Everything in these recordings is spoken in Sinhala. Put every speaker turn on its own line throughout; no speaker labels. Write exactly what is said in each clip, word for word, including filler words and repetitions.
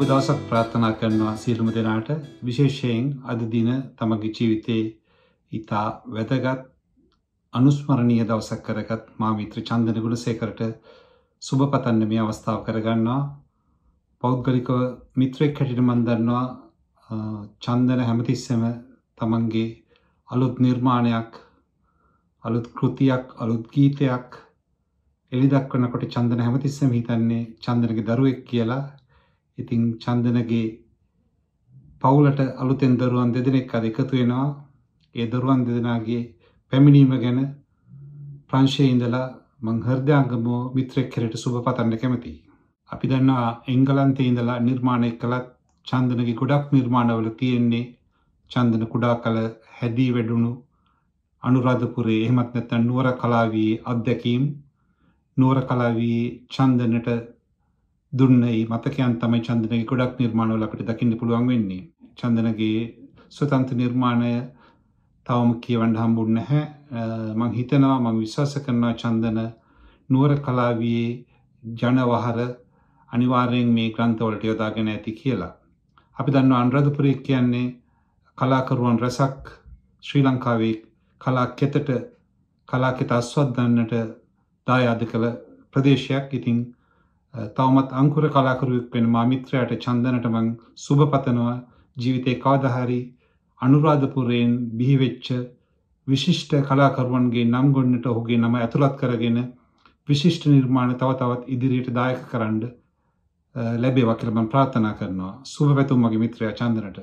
සුබ දවසක් ප්‍රාර්ථනා කරනවා සියලුම දෙනාට. විශේෂයෙන් අද දින තමගේ ජීවිතේ ඉතා වැදගත් අනුස්මරණීය දවසක් කරගත් මා මිත්‍ර චන්දන ගුණසේකරට සුබ පතන්න මේ අවස්ථාව කරගන්නවා. පෞද්ගලිකව මිත්‍රෙක් හැටියට මම දන්නවා චන්දන හැමතිස්සෙම තමන්ගේ අලුත් නිර්මාණයක්, අලුත් කෘතියක්, අලුත් ගීතයක් එළි දක්වනකොට චන්දන හැමතිස්සෙම හිතන්නේ චන්දනගේ දරුවෙක් කියලා. ඉතින් චන්දනගේ පවුලට අලුතෙන් දරුවන් දෙදෙනෙක් අද එකතු වෙනවා. ඒ දරුවන් දෙදෙනාගේ පැමිණීම ගැන ප්‍රංශයේ ඉඳලා මං හෘදයාංගම මිත්‍රෙක් හැටියට සුබ පතන්න කැමතියි. අපි දන්නවා එංගලන්තයේ ඉඳලා නිර්මාණය කළත් චන්දනගේ ගොඩක් නිර්මාණවල තියෙන්නේ චන්දන කුඩා කල හැදී වැඩුණු අනුරාධපුරයේ එහෙමත් නැත්නම් නුවර කලාවියේ අත්දැකීම්, නුවර කලාවියේ චන්දනට දුන්නේ මතකයන් තමයි චන්දනගේ ගොඩක් නිර්මාණවල අපිට දකින්න පුළුවන් වෙන්නේ. චන්දනගේ ස්වතන්ත්‍ර නිර්මාණය තවම කියවන්න හම්බුනේ නැහැ. මම හිතනවා මම විශ්වාස කරනවා චන්දන නුවර කලාවියේ ජනවහර අනිවාර්යෙන් මේ ග්‍රන්ථවලට යොදාගෙන ඇති කියලා. අපි දන්නවා අනුරාධපුරය කියන්නේ කලාකරුවන් රසක් ශ්‍රී ලංකාවේ කලා කෙතට කලා කෙත ආස්වාදන්නට දායාද කළ ප්‍රදේශයක්. ඉතින් තවමත් අංකුර කලාකරුවෙක් වෙන මා මිත්‍රයාට චන්දනට මං සුබ පතනවා. ජීවිතේ කවදා හරි අනුරාධපුරයෙන් බිහි වෙච්ච විශිෂ්ට කලාකරුවන්ගේ නම් ගොන්නට ඔහුගේ නම ඇතුළත් කරගෙන විශිෂ්ට නිර්මාණ තව තවත් ඉදිරියට දායක කරන්න ලැබේවා කියලා මම ප්‍රාර්ථනා කරනවා. සුබ පැතුම් මගේ මිත්‍රයා චන්දනට.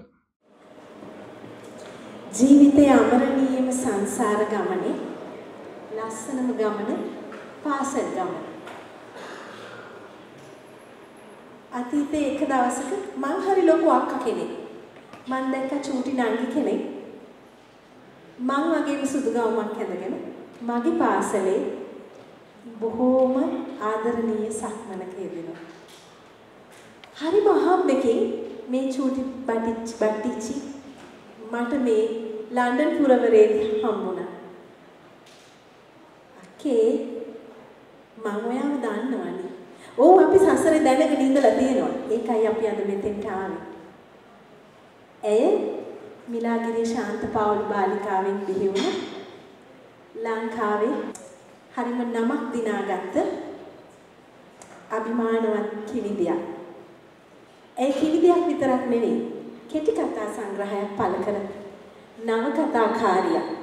ජීවිතයේ අමරණීයම සංසාර ගමනේ ලස්සනම ගමන පාසල් ගමන. අතීතයේ එක දවසක මං හරි ලොකු අක්කා කෙනෙක්. මං දැක්ක චූටි නංගි කෙනෙක් මං වගේම සුදු ගවුමක් ඇඳගෙන මගේ පාසලේ බොහෝම ආදරණීය සක්මනක යෙදෙනවා. හරිම අහම්බෙකින් මේ චූටි බටිච්චි බටිච්චි මට මේ ලන්ඩන් පුරවරේදී හම්බුණා. අක්කේ මං ඔයාව දන්නවනේ. ඕ අපි සසරේ දැනගෙන ඉඳලා තියෙනවා. ඒකයි අපි අද මෙතෙන්ට ආවේ. ඇය මිලාගිරිය ශාන්ත පවුල් බාලිකාවෙන් බිහි වුණ ලංකාවේ හරිම නමක් දිනාගත්ත අභිමානවත් කිවිදියක්. ඒ කිවිදියක් විතරක් නෙවෙයි කෙටි කතා සංග්‍රහයක් පළ කර නවකතාකාරියක්.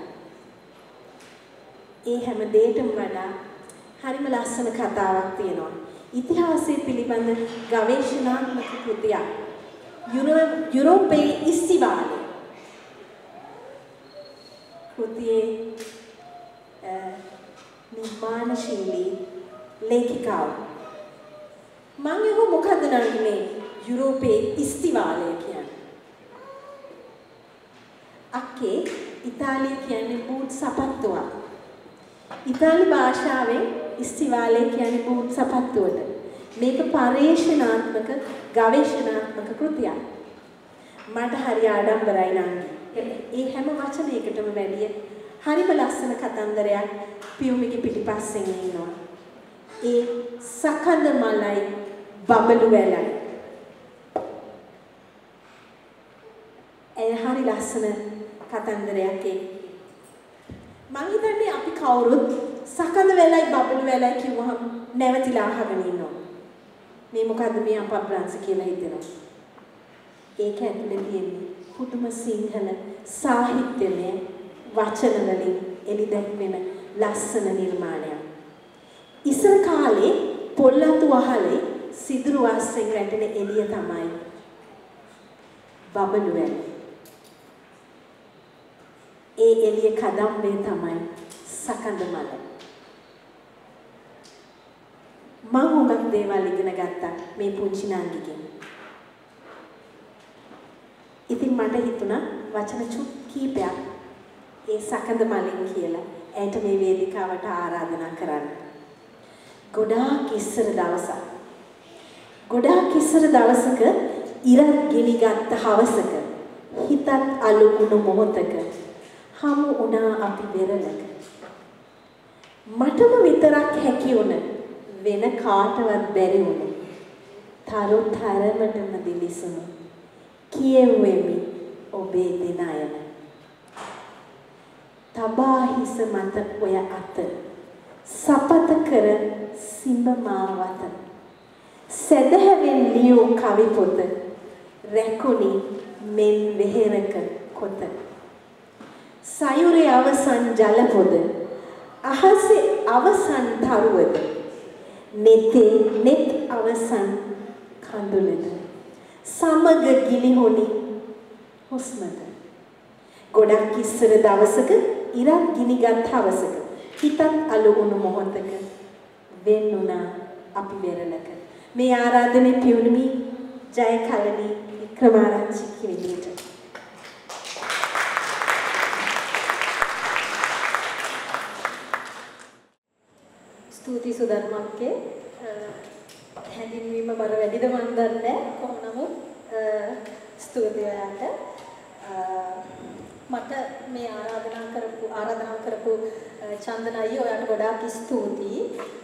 ඒ හැම දෙයකටම වඩා හරිම ලස්සන කතාවක් තියෙනවා. ඉතිහාසය පිළිබඳ ගවේෂණාත්මක කෘතියක්. යුරෝපයේ ඉස්සිවාලේ කෘතියේ නිර්මාණශීලී ලේඛිකාව. මම යහු මොකද නන්නේ යුරෝපයේ ඉස්තිවාලය කියන්නේ. අක්කේ ඉතාලිය කියන්නේ බූට් සපත්තුවක්. ඉතාලි භාෂාවෙන් ඉස්තිවාලය කියන්නේ බූට් සපත්තුවට. මේක පරිශනාත්මක ගවේෂණාත්මක කෘතියක්. මට හරි ආඩම්බරයි නංගි. ඒ හැම වචනයකටම වැඩිය හරිම ලස්සන කතන්දරයක් පියුමිගේ පිටිපස්සෙන් ඉන්නවා. ඒ සකඳ මලයි බබළු වැලයි. ඒ හරි ලස්සන කතන්දරයක් ඒ. මං හිතන්නේ අපි කවුරුත් සකඳ වැලයි බබළු වැලයි කිව්වහම නැවතිලා අහගෙන ඉන්නවා. මේ මොකද්ද මේ අපබ්‍රංශ කියලා හිතෙනවා. ඒක ඇතුලේ තියෙන්නේ පුදුම සිංහල සාහිත්‍යමය වචන වලින් එලි දැක්වෙන ලස්සන නිර්මාණයක්. ඉස්සර කාලේ පොල්ලතු වහලේ සිදුරු වස්සෙන් රැටෙන එළිය තමයි බබළු වැල. ඒ එළිය කදම්බේ තමයි සකඳ මල. මම හුඟක් දේවල් ඉගෙන ගත්තා මේ පුංචි නංගිගෙන්. ඉතින් මට හිතුණා වචන චුට් කීපයක් ඒ සකඳ මලින් කියලා ඇයට මේ වේදිකාවට ආරාධනා කරන්න. ගොඩාක් ඉස්සර දවසක්. ගොඩාක් ඉස්සර දවසක ඉරක් ගිනිගත් හවසක හිතත් අලුගුණු මොහොතක හමු වුණා අපි වෙරළක. මටම විතරක් හැකි වුණ වෙන කාටවත් බැරි වුණ තරු තරමටම දිලිසුණු කියෙව්වෙමි ඔබේ දෙනයන තබා හිස මත ඔය අත සපත කර සිඹ මාවත සැදැහැවෙන් ලියූ කවි පොත රැකුණි මෙන් වෙහෙරක කොත සයුරේ අවසන් ජල පොද අහසේ අවසන් තරුවද නෙතේ නෙත් අවසන් කඳුලද සමග ගිලිහොනි හුස්මද ගොඩක් ඉස්සර දවසක ඉරක් ගිනිගත් හවසක හිතත් අලු වුණු මොහොතක වෙන්නුණා අපි වෙරළක මේ ආරාධනේ පියුණුමි ජය කලණි වික්‍රමාරච්චි කිවිලට ස්තුති සුධර්මක්කේ හැඳින්වීම බර වැඩිද මන් දන්නේ කොහොම නමුත් ස්තුති ඔයාලට මට මේ ආරාධනා කරපු ආරාධනා කරපු චන්දන අයියා ඔයාලට ගොඩාක් ස්තුතියි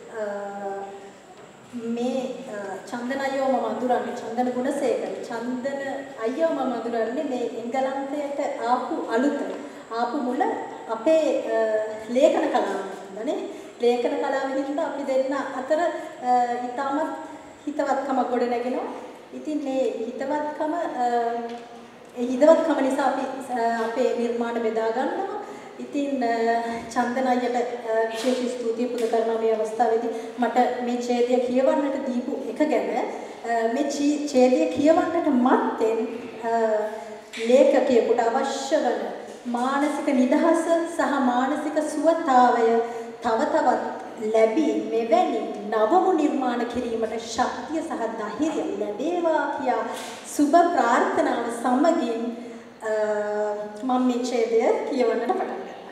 මේ චන්දන අයියව මම අඳුරන්නේ චන්දන ගුණසේකර චන්දන අයියව මම අඳුරන්නේ මේ එංගලන්තයට ආපු අලුත ආපු මුල අපේ ලේඛන කලාව නේ ලේඛන කලාවෙන් හින්දා අපි දෙන්න අතර ඊටමත් හිතවත්කම ගොඩ නැගෙනවා. ඉතින් මේ හිතවත්කම ඒ හිතවත්කම නිසා අපි අපේ නිර්මාණ බෙදා ගන්නවා. ඉතින් චන්දන අයියට විශේෂ ස්තුතිය පුද කරනවා මේ අවස්ථාවේදී මට මේ ඡේදය කියවන්නට දීපු එක ගැන මේ ඡේදය කියවන්නට මත්තෙන් ලේඛකයෙකුට අවශ්‍ය වන මානසික නිදහස සහ මානසික සුවතාවය තව තවත් ලැබී මෙවැනි නවමු නිර්මාණ කිරීමට ශක්තිය සහ ධෛර්යය ලැබේවා කියා සුබ ප්‍රාර්ථනාව සමගින් මම මේ ඡේදය කියවන්නට පටන් ගන්නවා.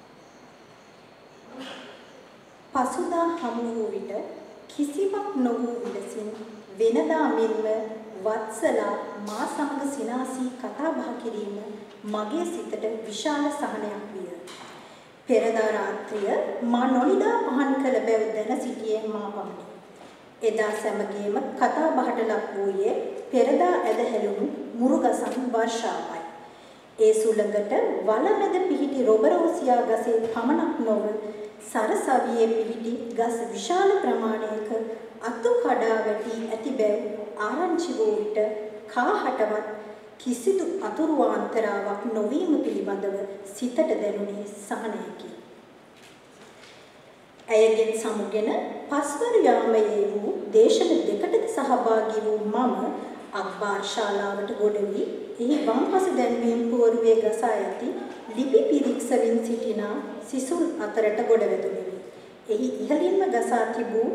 පසුදා හමු වූ විට කිසිවක් නොවූ විලසින් වෙනදා මෙන්ම වත්සලා මා සමග සිනාසී කතා බහ කිරීම මගේ සිතට විශාල සහනයක් විය. පෙරදා රාත්‍රිය මා නොනිදා පහන් කළ බැව් දැන සිටියේ මා පමණි. එදා සැමගේම කතා බහට ලක් වූයේ පෙරදා ඇද හැලුණු මුරුගසන් වර්ෂාවයි. ඒ සුළඟට වලමැද පිහිටි රොබරෝසියා ගසේ පමණක් නොව සරසවියේ පිහිටි ගස් විශාල ප්‍රමාණයක අතු කඩා වැටි ඇති බැව් ආරංචි වූ විට කාහටවත් කිසිදු අතුරුාන්තරාවක් නොවීම පිළිබඳව සිතට දැනුනේ සහනයකි. ඇයගෙන් සමුගෙන පස්වර යාමයේ වූ දේශන දෙකටද සහභාගී වූ මම අක්බාර් ශාලාවට ගොඩ වී එහි වම්පස දැන්වීම් පුවරුවේ ගසා ඇති ලිපි පිරික්සමින් සිටින සිසුන් අතරට ගොඩ වැදුණෙමි. එහි ඉහළින්ම ගසා තිබූ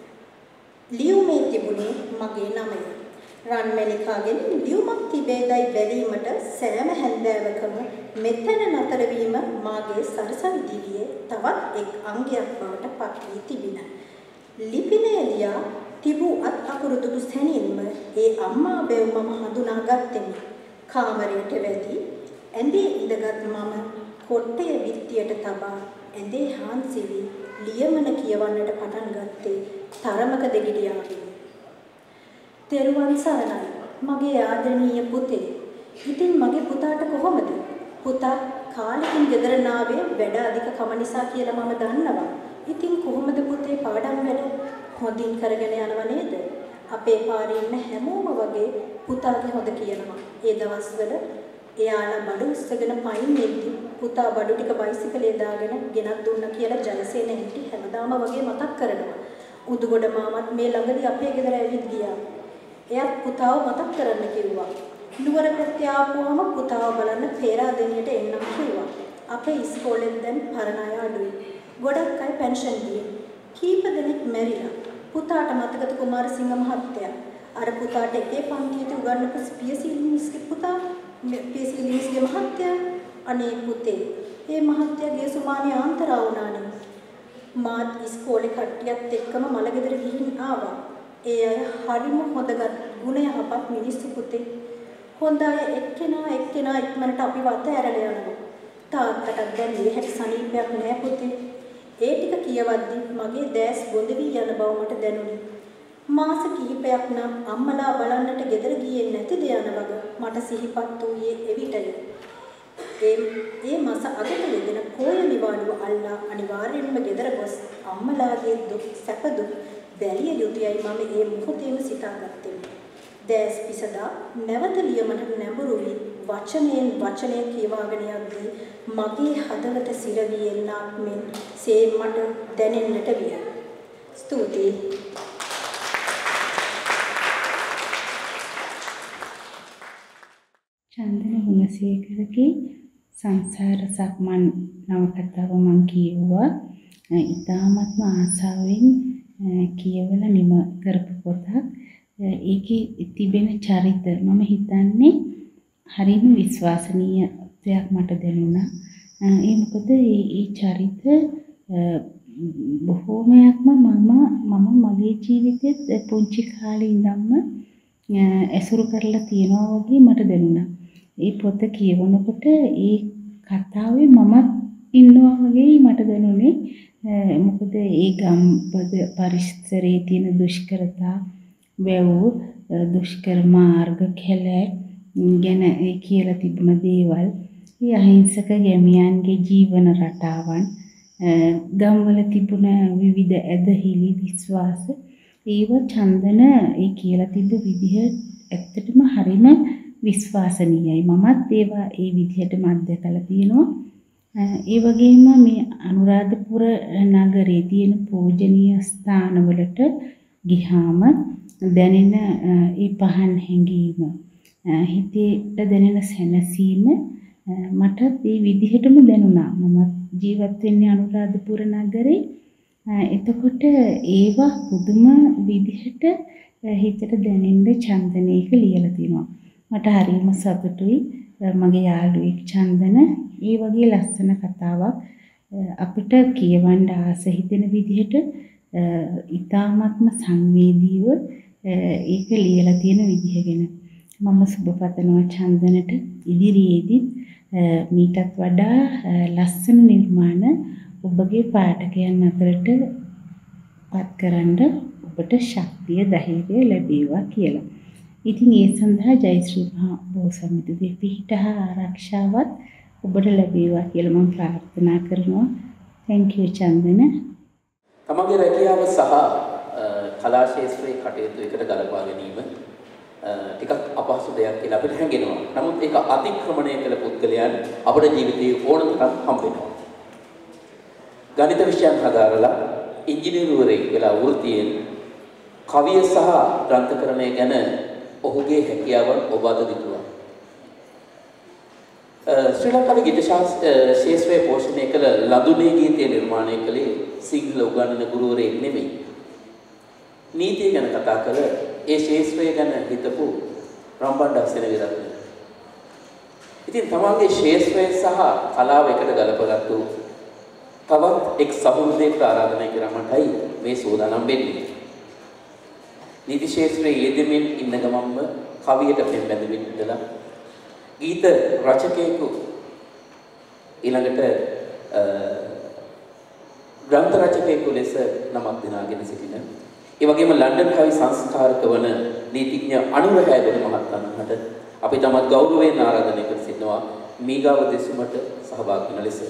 ලියුමේ තිබුණේ මගේ නමය. රන්මැණිකාගෙන් ලියුමක් තිබේදයි බැලීමට සෑම හැන්දෑවකම මෙතන නතර වීම මාගේ සරසවි දිවියේ තවත් එක් අංගයක් බවට පත් වී තිබින. ලිපිනය ලියා තිබූ අත් අකුරු දුටු සැනින්ම ඒ අම්මා බැව් මම හඳුනාගත්තෙමි. කාමරයට වැදී ඇඳේ ඉඳගත් මම කොට්ටය බිත්තියට තබා ඇඳේ හාන්සි වී ලියමන කියවන්නට පටන් ගත්තේ තරමක දෙගිඩියාවෙන්. තෙරුවන් සරණයි මගේ ආදරණීය පුතේ. ඉතින් මගේ පුතාට කොහොමද? පුතා කාලෙකින් ගෙදර නාවේ වැඩ අධික කම නිසා කියලා මම දන්නවා. ඉතින් කොහොමද පුතේ පාඩම් වැඩ හොඳින් කරගෙන යනව නේද? අපේ පාරේ ඉන්න හැමෝම වගේ පුතාගේ හොඳ කියනවා. ඒ දවස්වල එයාලා බඩු උස්සගෙන පයින් එද්දි පුතා බඩු ටික බයිසිකලේ දාගෙන ගෙනත් දුන්නා කියලා ජයසේන හිටි හැමදාම වගේ මතක් කරනවා. උදුගොඩ මාමත් මේ ළඟදී අපේ ගෙදර ඇවිත් ගියා. එයාත් පුතාව මතක් කරන්න කිව්වා. නුවර පැත්තේ ආපුවම පුතාව බලන්න පේරාදෙනියට එන්නම් කිව්වා. අපේ ඉස්කෝලෙන් දැන් පරණ අය අඩුයි. ගොඩක් අය පෙන්ෂන් ගියේ. කීප දෙනෙක් මැරිලා. පුතාට මතකද කුමාරසිංහ මහත්තයා? අර පුතාට එකේ පන්තියට උගන්වපු පියසිලින්ස්ගේ පුතා, පියසිලින්ස්ගේ මහත්තයා. අනේ පුතේ, මේ මහත්තයාගේ සුමානිය ආන්තරා වුණානේ. මාත් ඉස්කෝලේ කට්ටියත් එක්කම මලගෙදර ගිහින් ආවා. ඒ අය හරිම හොඳ ගුණ යහපත් මිනිස්සු පුතේ. හොඳ අය එක්කෙනා එක්කෙනා ඉක්මනට අපි වත ඇරලා යනවා. තාත්තටත් දැන් මේ හැටි සනීපයක් නෑ පුතේ. ඒ ටික කියවද්දි මගේ දැස් බොඳ වී යන බව මට දැනුනි.
මාස කිහිපයක් නම් අම්මලා බලන්නට ගෙදර ගියේ නැතිද යන වග මට සිහිපත් වූයේ එවිටය. ඒ ඒ මාස අගට යෙදෙන පොය නිවාඩුව අල්ලා අනිවාර්යෙන්ම ගෙදර ගොස් අම්මලාගේ දුක් සැප දුක් දැලිය යුතුයයි මම ඒ මොහොතේම සිතාගත්තෙමි. දැස් පිසදා නැවත ලියමට නැඹුරු වී වචනයෙන් වචනය කියවාගෙන යද්දී මගේ හදවත සිරවී එන්නක් මෙන් සේ මට දැනෙන්නට විය. ස්තුතියි.
චන්දන ගුණසේකරගේ සංසාර සක්මන් නවකතාව මම කියුවා. ඉතාමත්ම ආසාවෙන් කියවලා නිම කරපු පොතක්. ඒකේ තිබෙන චරිත මම හිතන්නේ හරිම විශ්වාසනීය දෙයක් මට දැනුණා. ඒ මොකද මේ චරිත බොහෝමයක්ම මම මම මගේ ජීවිතෙත් පුංචි කාලේ ඉඳන්ම ඇසුරු කරලා තියෙනවා වගේ මට දැනුණා. ඒ පොත කියවනකොට ඒ කතාවේ මමත් ඉන්නවා වගේ මට දැනුනේ. මොකද ඒ ගම්පද පරිසරයේ තියෙන දුෂ්කරතා, වැව්, දුෂ්කර මාර්ග, කැල ගැන ඒ කියලා තිබුණ දේවල්, ඒ අහිංසක ගැමියන්ගේ ජීවන රටාවන්, ගම්වල තිබුණ විවිධ ඇදහිලි, විශ්වාස, ඒව චන්දන ඒ කියලා තිබ්බ විදිහ ඇත්තටම හරිම විශ්වාසනීයයි. මමත් ඒවා ඒ විදිහටම අත්දැකලා තියෙනවා. ඒ වගේම මේ අනුරාධපුර නගරයේ තියෙන පූජනීය ස්ථානවලට ගිහාම දැනෙන ඒ පහන් හැඟීම, හිතේට දැනෙන සැනසීම මට ඒ විදිහටම දැනුණා. මම ජීවත් වෙන්නේ අනුරාධපුර නගරේ. එතකොට ඒවා පුදුම විදිහට හිතට දැනෙන්න චන්දනයක ලියලා තිනවා. මට හරිම සතුටුයි. මගේ යාළුවෙක් චන්දන ඒ වගේ ලස්සන කතාවක් අපිට කියවන්න ආස හිතෙන විදිහට ඉතාමත්ම සංවේදීව ඒක ලියලා තියෙන විදිහ ගැන මම සුබපතනවා චන්දනට ඉදිරියේදී මීටත් වඩා ලස්සන නිර්මාණ ඔබගේ පාඨකයන් අතරට පත්කරන්න ඔබට ශක්තිය ධෛර්යය ලැබේවා කියලා. ඉතින් ඒ සඳහා ජයශ්‍රී මහා බෝසත්මිතුගේ පිහිට හා ආරක්ෂාවත් ඔබට ලැබේවා කියලා මම ප්‍රාර්ථනා කරනවා. Thank you Chandana.
තමගේ රැකියාව සහ කලා ශාස්ත්‍රයේ කටයුතු එකට ගලපා ගැනීම ටිකක් අපහසු දෙයක් කියලා අපිට හැඟෙනවා. නමුත් ඒක අතික්‍රමණය කළ පුද්ගලයන් අපේ ජීවිතයේ ඕන තරම් හම්බ වෙනවා. ගණිත විෂයන් හදාරලා ඉංජිනේරුවරයෙක් වෙලා වෘත්තියෙන් කවිය සහ ග්‍රන්ථකරණය ගැන ඔහුගේ හැකියාවන් ඔබ අද දිතුවා. ශ්‍රී ලංකාවේ ගීත ශාස්ත්‍රයේ පෝෂණය කළ ලඳුනේ ගීතය නිර්මාණය කළේ සිංහල උගන්වන ගුරුවරයෙක් නෙමෙයි. නීතිය ගැන කතා කළ ඒ ශාස්ත්‍රය ගැන හිතපු රම්බණ්ඩ සෙනවිරත්න. ඉතින් තමන්ගේ ශාස්ත්‍රය සහ කලාව එකට ගලපගත්තු තවත් එක් සහෘදයෙකුට ආරාධනා කරමටයි මේ සෝදානම් වෙන්නේ. නීති ශාස්ත්‍රයේ යෙදෙමින් ඉන්න ගමන්ම කවියට පෙම්බැඳෙමින් ඉඳලා ගීත රචකයෙකු ඊළඟට ග්‍රන්ථ රචකයෙකු ලෙස නමක් දිනාගෙන සිටින ඒ වගේම ලන්ඩන් කවි සංස්කාරක වන නීතිඥ අනුර හැදෙන මහත්මයාට අපි තමත් ගෞරවයෙන් ආරාධනා කර සිටිනවා මීගාව දෙසුමට සහභාගී වන ලෙස.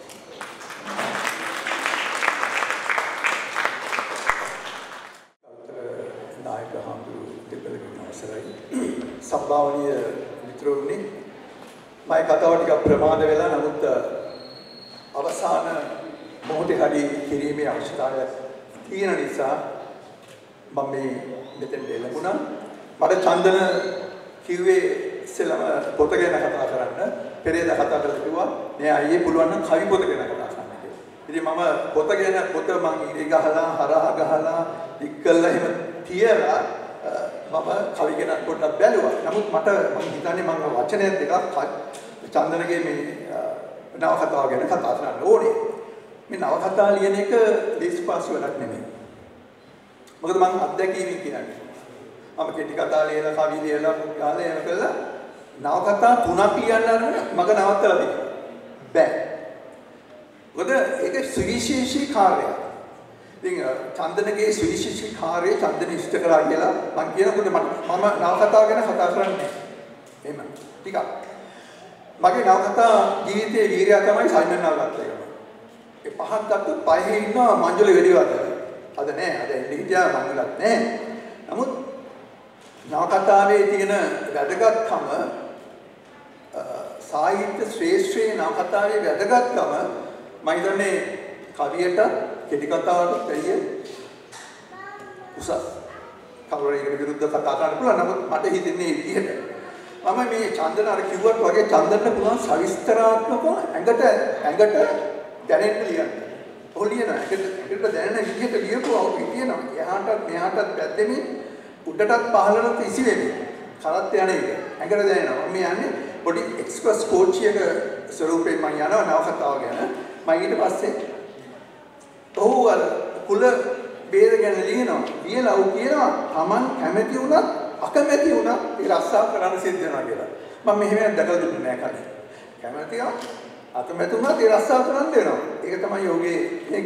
සම්භාවනීය මිත්‍රෝනි මම කතාව ටිකක් ප්‍රමාද වෙලා නමුත් අවසාන මොහොතේ හරි කිරීමේ අවශ්‍යතාවය තියෙන නිසා මම මේ මෙතෙන් ලැබුණා. මට චන්දන කිව්වේ ඉස්සෙල්ලාම පොත ගැන කතා කරන්න. පෙරේද කතා කරලා කිව්වා මේ අයියේ පුළුවන් නම් කවි පොත ගැන කතා කරන්න කියලා. ඉතින් මම පොත ගැන පොත මම ඉරි ගහලා හරහා ගහලා ඉක්කල්ලා එහෙම තියලා මම කවි ගැන පොඩ්ඩක් බැලුවා. නමුත් මට මම හිතන්නේ මම වචනය දෙකක් චන්දනගේ මේ නවකතාව ගැන කතා කරන්න ඕනේ. මේ නවකතා ලියන එක දේශපාලන වැඩක් නෙමෙයි. මොකද මම අත්දැකීමෙන් කියන්නේ. මම කෙටි කතා ලියලා කවි ලියලා ගාලා එන කළා නවකතා තුනක් ලියන්න අරගෙන මග නවත්තලා දෙන්න බෑ. මොකද ඒක සුවිශේෂී කාර්යයක්. ඉතින් චන්දනගේ සුවිශේෂී කාර්යය චන්දන ඉෂ්ට කරා කියලා මම කියනකොට මම නවකතාව ගැන කතා කරන්නේ. එහෙම. ටිකක්. මගේ නවකතා ජීවිතයේ වීරයා තමයි සයිමන් නාගත් එක. ඒ පහක් ගත්ත පහේ ඉන්න මංජුල වෙලිවද. අද නෑ. අද ඉන්දියා මංජුලත් නෑ. නමුත් නවකතාවේ තියෙන වැදගත්කම සාහිත්‍ය ශ්‍රේෂ්ඨයේ නවකතාවේ වැදගත්කම මම හිතන්නේ කවියට කෙටි කතාවට දෙයිය උසස්. කවුරුරේකට විරුද්ධව කතා කරන්න පුළුවන්. නමුත් මට හිතෙන්නේ මේ විදිහට. මම මේ චන්දන අර කිව්වට වගේ චන්දනට පුළුවන් සවිස්තරාත්මකව ඇඟට ඇඟට දැනෙන්න ලියන්න. ඔහු ලියනවා. ඇඟට ඇඟට දැනෙන විදිහට ලියපුව ඔහු කියනවා. එහාටත් මෙහාටත් පැද්දෙමින් උඩටත් පහළටත් ඉසි වෙන්නේ. කරත් යන එක. ඇඟට දැනෙනවා. මම යන්නේ පොඩි එක්ස්ප්‍රස් කෝච්චියක ස්වරූපයෙන් මම යනවා නවකතාව ගැන. මම ඊට පස්සේ ඔහු අර කුල ભેද ගැන ලියනවා. ලියලා ඔහු කියනවා Taman කැමැති වුණත් අකමැති වුණත් ඒ රස්සාව කරන්න සිද්ධ වෙනවා කියලා. මම මෙහෙම දැකලා දුන්නේ නැහැ කලින්. කැමැතිව අකමැති වුණත් ඒ රස්සාව කරන්න වෙනවා. ඒක තමයි ඔහුගේ මේ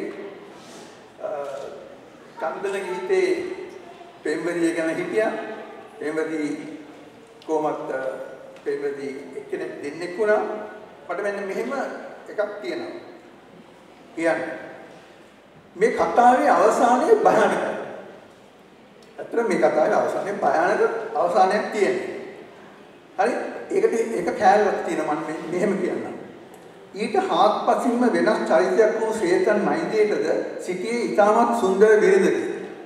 චන්දන ගීතේ පෙම්වරිය ගැන හිටියා. පෙම්වරිය කොහොමද පෙම්වරිය එක්කෙනෙක් දෙන්නෙක් වුණා. මට මෙන්න මෙහෙම එකක් තියෙනවා. කියන්නේ මේ කතාවේ අවසානයේ භයානකයි. අතන මේ කතාවේ අවසානයේ භයානක අවසානයක් තියෙනවා. හරි? ඒකට ඒක කෑල්ලක් තියෙනවා මම මෙහෙම කියන්නම්. ඊට හාත්පසින්ම වෙනස් චරිතයක් වූ ශ්‍රේතන් මයින්දේටද සිටියේ ඉතාමත් සුන්දර බිරිඳකි.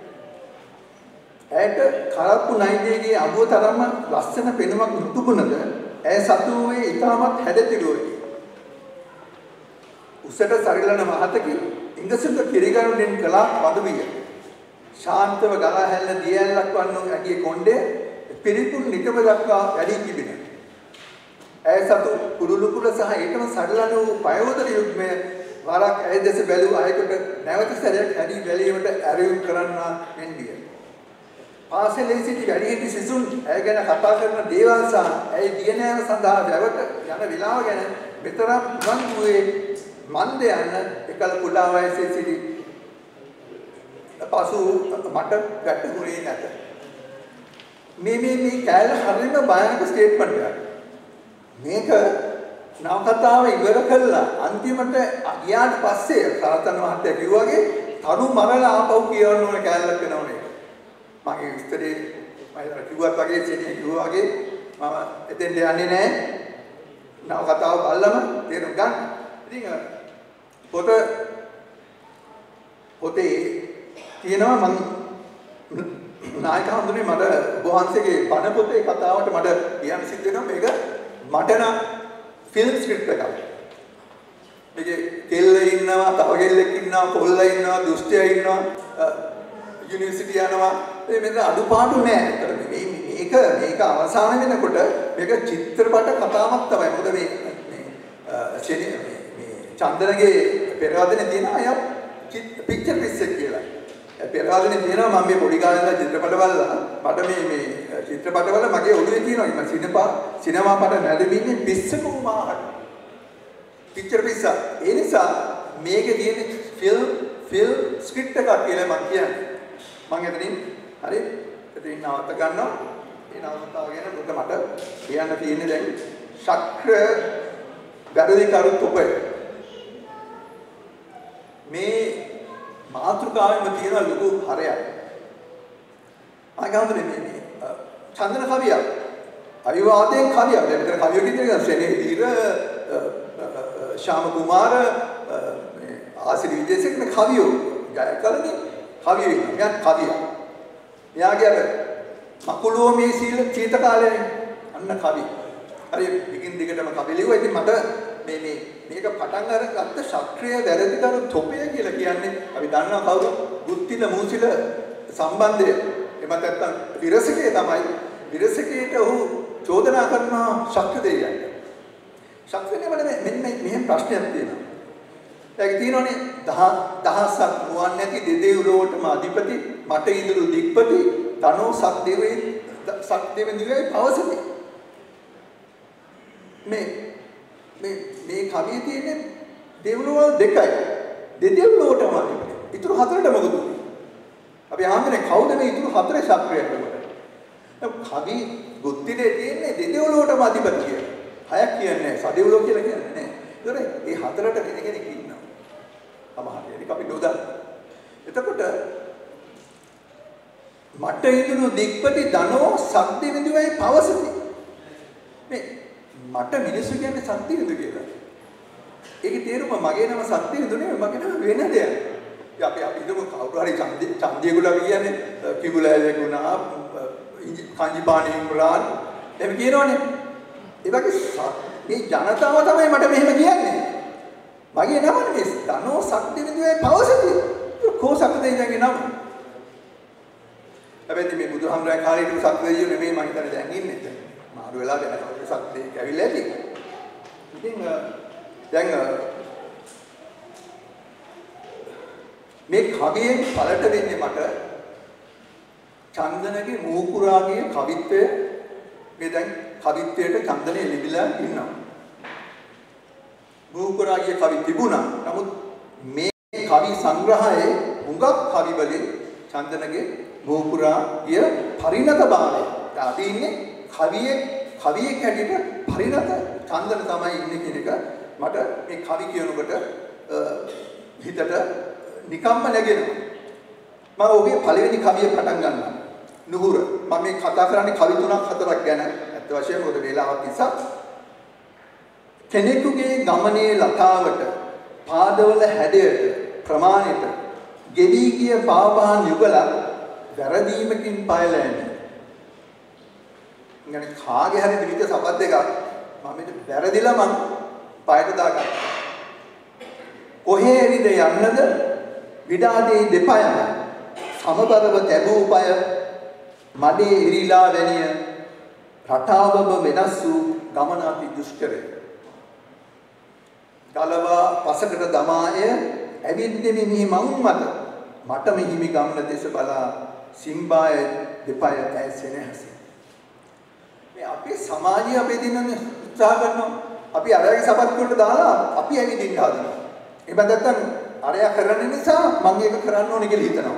ඇයට කරප්පු නයිදේගේ අගුව තරම්ම ලස්සන පෙනුමක් මුතුබුණද ඇය සතු වූයේ ඉතාමත් හැඩතිරුවකි. උසට සරිලන මහතකි ඉංගසුක කිරිගරුණෙන් කළා වදුවිය. ශාන්තව ගලා හැල්ල දියැලක් වන්නු ඇගේ කොණ්ඩේ පිරිපුන් නිකම දක්වා වැඩි තිබෙන. ඇය සතු කුරුළු කුල සහ ඊටම සරිලන වූ පයෝදර යුග්මය වරක් ඇය දෙස බැලූ අයෙකුට නැවත සැරයක් හැදී බැලීමට ඇරයුම් කරන්නා මෙන් විය. පාසලේ සිටි වැඩිහිටි සිසුන් ඇය ගැන කතා කරන දේවල් සහ ඇය දියනෑම සඳහා වැවට යන විලාව ගැන මෙතරම් උනන්දුවේ මන්ද යන එකල කුඩා වයසේ සිටි පසු මට ගැටුනේ නැත. මේ මේ මේ කැල හරිම භයානක ස්ටේට්මන්ට් එකක්. මේක නවකතාව ඉවර කළා අන්තිමට ගියාට පස්සේ සාතන මහත්තයා කිව්වාගේ තරු මරලා ආපහු කියවන්න ඕන කැලලක් වෙනවනේ. මගේ විස්තරේ මම කිව්වත් වගේ සෙනෙහ කිව්වා වගේ මම එතෙන්ට යන්නේ නැහැ. නවකතාව බලලම තේරුම් ගන්න. ඉතින් පොත පොතේ තියෙනවා මම නායක හඳුනේ මට වහන්සේගේ බණ පොතේ කතාවට මට කියන්න සිද්ධ වෙනවා මේක මට නම් ෆිල්ම් ස්ක්‍රිප්ට් එකක්. මේකේ කෙල්ල ඉන්නවා, තව කෙල්ලෙක් ඉන්නවා, කොල්ල ඉන්නවා, දුෂ්ටයා ඉන්නවා, යුනිවර්සිටි යනවා. මේ මෙතන අඩුපාඩු නෑ. අතට මේ මේක මේක අවසාන වෙනකොට මේක චිත්‍රපට කතාවක් තමයි. මොකද මේ මේ චන්දනගේ පෙරවදනේ තියෙන අය පික්චර් පිස් එක කියලා. පෙරවදනේ තියෙනවා මම මේ පොඩි කාලේ ඉඳලා චිත්‍රපට බලලා මට මේ මේ චිත්‍රපටවල මගේ ඔළුවේ තියෙනවා මම සිනමා සිනමා පට නැරෙමින්නේ පිස්සක උමාහට. පික්චර් පිස්ස. ඒ නිසා මේකේ තියෙන ෆිල්ම් ෆිල්ම් ස්ක්‍රිප්ට් එකක් කියලා මම කියන්නේ. මම එතනින් හරි එතනින් නවත්ත ගන්නවා. ඒ නවත්තාව ගැන පොත මට කියන්න තියෙන්නේ දැන් ශක්‍ර වැරදි කරුත් උපය. මේ මාතෘකාවෙම තියෙන ලොකු හරයක්. ආගන්තුනේ මේ මේ චන්දන කවියක්. අවිවාදයෙන් කවියක්. දැන් මෙතන කවිය කියන්නේ සෙනේ දීර ශාම කුමාර මේ ආසිරි විජේසේක මේ කවියෝ ගායකලනේ කවියෝ ඉන්නවා. මෙයා කවිය. මෙයාගේ අර මකුලෝ මේ සීල චීත කාලේ අන්න කවි. හරි දිගින් දිගටම කවි ලිව්වා. ඉතින් මට මේ මේ මේක පටන් අරගත්ත ශක්‍රීය වැරදිකරු තොපය කියලා කියන්නේ අපි දන්නවා කවුරු බුද්ධිල මූසිල සම්බන්ධය. එමත් නැත්තම් විරසකේ තමයි. විරසකේට ඔහු චෝදනා කරනවා ශක්‍ර දෙවියන්ට. ශක්‍රනේ මට මෙන්න මෙහෙම ප්‍රශ්නයක් තියෙනවා. ඒක තියෙනවනේ දහසක් නුවන් නැති දෙදෙව්ලොවටම අධිපති මට ඉදිරි දික්පති තනෝ සක් දෙවේ සක් දෙවෙනිවේ පවසති. මේ මේ මේ කවියේ තියෙන දෙව්ලොව දෙකයි. දෙදෙව්ලොවටම අධිපති. ඊටු හතරට මොකද උනේ? අපි ආන්දනේ කවුද මේ ඊටු හතරේ සක්‍රිය කරන්නේ? කවි ගුත්තිලේ තියෙන්නේ දෙදෙව්ලොවටම අධිපති කියලා. හයක් කියන්නේ සදෙව්ලොව කියලා කියන්නේ නැහැ. ඒතර මේ හතරට වෙන කෙනෙක් ඉන්නවා. සමහර ඒක අපි නොදන්න. එතකොට මට ඉදුණු දික්පති ධනෝ සද්ද විඳුවයි පවසති. මේ මට මිනිස්සු කියන්නේ සත්‍ය විඳු කියලා. ඒකේ තේරුම මගේ නම සත්‍ය විඳු නෙවෙයි මගේ නම වෙන දෙයක්. අපි අපි හිතමු කවුරු හරි ඡන්දේ ඡන්දියගුලා කියන්නේ කිඹුලෑලේගුණා කංජිපාණි ඉම්රාන් එහෙම කියනවනේ. ඒ වගේ මේ ජනතාව තමයි මට මෙහෙම කියන්නේ. මගේ නම නෙවෙයි ධනෝ සත්‍ය විඳුවයි පවසති. කොහොසක්ද ඉඳන්ගේ නම? හැබැයි මේ බුදුහාමුදුරන් කාලේ ඉඳන් සත්‍ය දෙයියෝ නෙමෙයි මම හිතන්නේ දැන් ඉන්නේ. මාරු වෙලා වෙන කවුරු සත්‍ය කැවිලා ඇති. ඉතින් දැන් මේ කවියෙන් පළට වෙන්නේ මට චන්දනගේ මූකුරාගේ කවිත්වය මේ දැන් කවිත්වයට චන්දනේ ලිබිලා ඉන්නවා. මූකුරාගේ කවි තිබුණා. නමුත් මේ කවි සංග්‍රහයේ හුඟක් කවි වලින් චන්දනගේ මූකුරාගේ පරිණතභාවය. අපි ඉන්නේ කවියේ කවියේ කැඩිට පරිණත චන්දන තමයි ඉන්නේ කියන එක මට මේ කවි කියනකොට හිතට නිකම්ම නැගෙනවා. මම ඔහුගේ පළවෙනි කවිය පටන් ගන්නවා. නුහුර. මම මේ කතා කරන්නේ කවි තුනක් හතරක් ගැන. අත් වශයෙන්ම මොකද වේලාවක් නිසා. කෙනෙකුගේ ගමනේ ලතාවට පාදවල හැඩයට ප්‍රමාණයට ගෙවි ගිය පාපහන් යුගලක් වැරදීමකින් පයලන්නේ. يعني කාගේ හරි දිවිත සබත් දෙකක් මම මේක වැරදිලා මං පයට දාගත්තා. කොහේ එරිද යන්නද විඩාදී දෙපයම සමබරව තැබූ පය මඩේ ඉරිලා වැනිය රටාවම වෙනස් වූ ගමන අති දුෂ්කරය. ගලවා පසකට දමාය ඇවිද්දෙමි මිහි මං මත මට මෙහිමි ගමන දෙස බලා සිම්බාය දෙපය ඇසෙනහස. මේ අපේ සමාජය අපේ දිනන්නේ උත්සාහ කරනවා. අපි අරයාගේ සබත් වලට දාලා අපි ඇවිදින්න හදනවා. එහෙම නැත්නම් අරයා කරන නිසා මම ඒක කරන්න ඕනේ කියලා හිතනවා.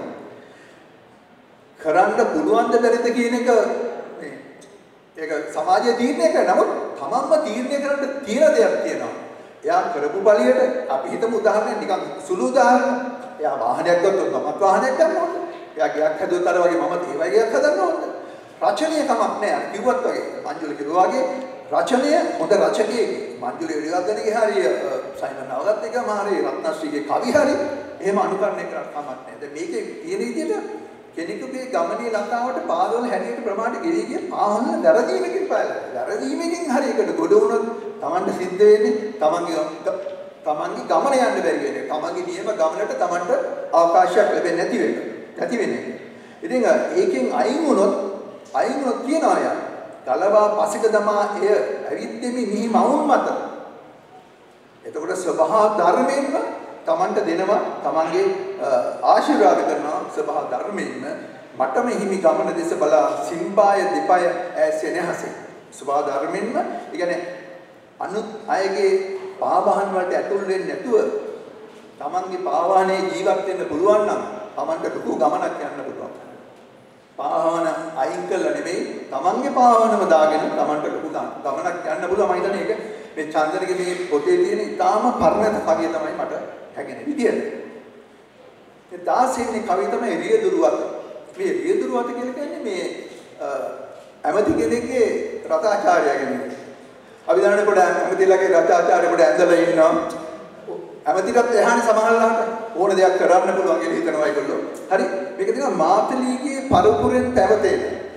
කරන්න පුළුවන් ද බැරිද කියන එක මේ ඒක සමාජයේ තීරණය කරන නමුත් තමන්ම තීරණය කරන්න තියෙන දෙයක් තියෙනවා. එයා කරපු බලියට අපි හිතමු උදාහරණයක් නිකන් සුළු උදාහරණයක්. එයා වාහනයක් ගත්තොත් මමත් වාහනයක් ගන්න ඕනේ. එයා ගයක් හදුවත් අර වගේ මමත් ඒ වගේ ගයක් හදන්න ඕනේ. රචනීය කමක් නැහැ. අර කිව්වත් වගේ මංජුල කිව්වා වගේ රචනය හොඳ රචකයෙක්. මංජුල එළියවගන්නගේ හරිය සයිමන් නවගත් එක මාරේ රත්නශ්‍රීගේ කවි හරි එහෙම අනුකරණය කරන්න කමක් නැහැ. දැන් මේකේ තියෙන විදිහට කෙනෙකුගේ ගමනේ ලතාවට පාදවල හැඩයට ප්‍රමාණයට ගෙවි ගිය පාහන වැරදීමකින් පායලා. වැරදීමකින් හරි එකට ගොඩ වුණොත් Tamanට සිද්ධ වෙන්නේ Tamanගේ Tamanගේ ගමන යන්න බැරි වෙන්නේ. Tamanගේ නියම ගමනට Tamanට අවකාශයක් ලැබෙන්නේ නැති වෙන්න. නැති වෙන්නේ. ඉතින් ඒකෙන් අයින් වුණොත් අයින් වුණොත් කියනවා යා. ගලවා පසක දමා එය ඇවිද්දෙමි මිහි මවුන් මත. එතකොට ස්වභාව ධර්මයෙන්ම Tamanට දෙනවා Tamanගේ ආශිර්වාද කරනවා ස්වභාව ධර්මයෙන්ම මට මෙහිමි ගමන දෙස බලා සිම්බාය දෙපය ඇසෙනහසේ. ස්වභාව ධර්මයෙන්ම ඒ කියන්නේ අනුත් අයගේ පාවහන් වලට ඇතුල් වෙන්නේ නැතුව Tamanගේ පාවහනේ ජීවත් වෙන්න පුළුවන් නම් Tamanට ලොකු ගමනක් යන්න පුළුවන්. පාවහන අයින් කළා නෙමෙයි Tamanගේ පාවහනම දාගෙන Tamanට ලොකු ගමනක් යන්න පුළුවන්. මම හිතන්නේ ඒක මේ චන්දනගේ මේ පොතේ තියෙන ඉතාම පරිණත කවිය තමයි මට හැගෙන විදියට. ඒ දාසෙන්නේ කවිය තමයි රියදුරුවත. මේ රියදුරුවත කියලා කියන්නේ මේ ඇමති කෙනෙක්ගේ රතාචාර්යයා කෙනෙක්. අපි දන්නනේ පොඩ ඇමතිලාගේ රතාචාර්ය පොඩ ඇඳලා ඉන්නවා. ඇමතිටත් එහානේ සමහරලාට ඕන දෙයක් කරන්න පුළුවන් කියලා හිතනවා ඒගොල්ලෝ. හරි මේක තියෙනවා මාතලීගේ පරපුරෙන් පැවතෙන.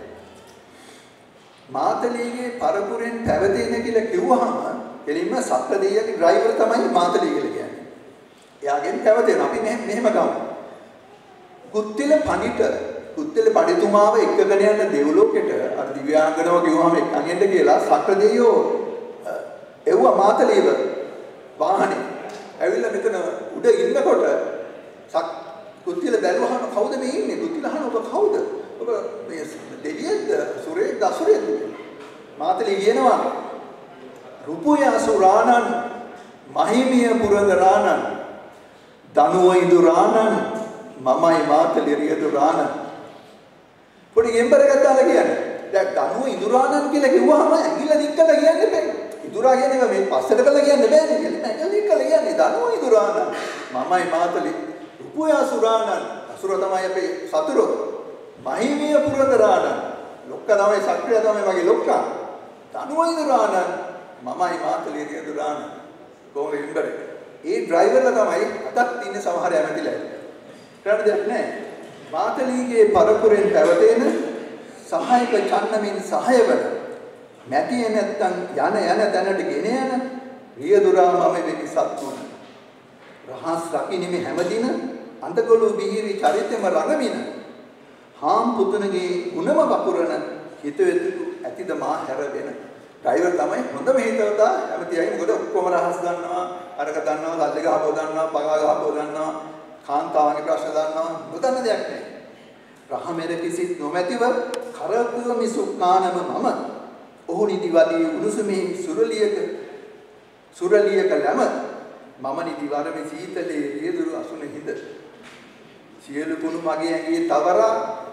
මාතලීගේ පරපුරෙන් පැවතෙන කියලා කිව්වහම එළින්ම සත්ත්වදේයගේ ඩ්‍රයිවර් තමයි මාතලී කියලා කියන්නේ. එයාගෙන් පැවතෙන අපි මෙහෙම ගමු. කුත්තිල පණිට කුත්තිල පඬිතුමාව එක්කගෙන යන දෙව්ලෝකෙට අර දිව්‍යාංගනව කිව්වහම එක්කන් එන්න කියලා සත්ත්වදේයෝ එව්වා මාතලීව වාහනේ ඇවිල්ලා මෙතන උඩ ඉන්නකොට සක් කුත්තිල බැලුවහම කවුද මේ ඉන්නේ? කුත්තිල අහන ඔබ කවුද? ඔබ මේ දෙවියන්ද සුරේද අසුරේද? මාතලී කියනවා රුපුය අසුරානන් මහිමිය පුරදරානන් දනුව ඉදුරානන් මමයි මාතලි රියදුරාන. පොඩි ගෙම්බර එකක් දාලා කියන්නේ. දැන් දනුව ඉදුරානන් කියලා කිව්වහම ඇඟිල්ල දික් කරලා කියන්නේ බෑ. ඉදුරා කියන්නේ මේ පස්සට කරලා කියන්න බෑනේ. කියලා ඇඟිල්ල දික් කරලා කියන්නේ දනුව ඉදුරානන්. මමයි මාතලි උපයා සුරානන්. අසුර තමයි අපේ සතුරු. මහිමිය පුරදරානන්. ලොක්කා තමයි සක්‍රිය තමයි මගේ ලොක්කා. දනුව ඉදුරානන්. මමයි මාතලි රියදුරාන. කොහොමද ගෙම්බර? ඒ ඩ්‍රයිවර්ලා තමයි අතත් ඉන්නේ සමහර ඇමතිලා. කරන්න දෙයක් නැහැ. මාතලීගේ පරපුරෙන් පැවතෙන සහායක චන්නමින් සහාය වන මැටිය නැත්තම් යන යන තැනට ගෙන යන රියදුරා මම වෙමි සත්තුන. රහස් රකින්නෙමි හැමදින අඳගොළු බිහිරි චරිතෙම රඟමින. හාම් පුතුණගේ ගුණම වපුරන හිතවෙතු ඇතිද මා හැර වෙන. ඩ්‍රයිවර් තමයි හොඳම හිතවතා ඇමතියයි. මොකද ඔක්කොම රහස් දන්නවා, අරක දන්නවා, සල්ලි ගහපුව දන්නවා, පගා ගහපුව දන්නවා, කාන්තාවගේ ප්‍රශ්න දන්නවා, මුදන්න දෙයක් නැහැ. රහමෙර කිසිත් නොමැතිව කරකුව මිසුක්කානම මම ඔහු නිදිවදී උණුසුමේ සුරලියක සුරලියක ළම මම නිදිවරමේ සීතලේ රියදුරු අසුන හිඳ සියලු කුණු මගේ ඇඟේ තවරා